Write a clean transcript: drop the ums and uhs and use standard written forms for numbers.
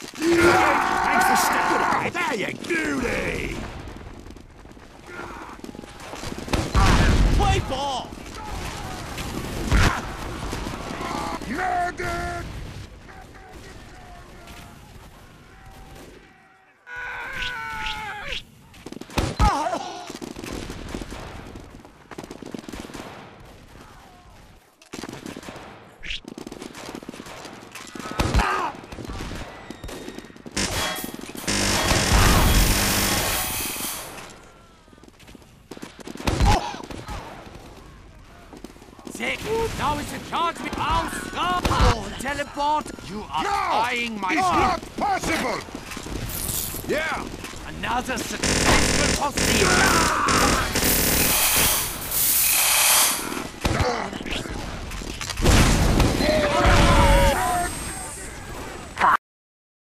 Thanks for stepping up. There you beauty. Play ball. Murdered! Now is the chance we stop! Oh, teleport! You are eyeing my It's not possible! Yeah! Another successful procedure!